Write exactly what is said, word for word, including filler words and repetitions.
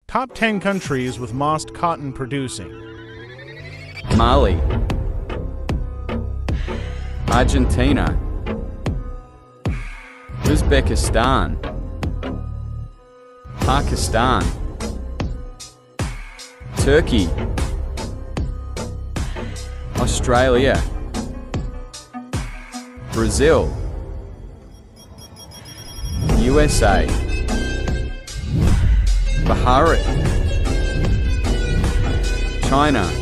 Top ten countries with most cotton producing. Mali, Argentina, Uzbekistan, Pakistan, Turkey, Australia, Brazil, U S A, Bahrain, China,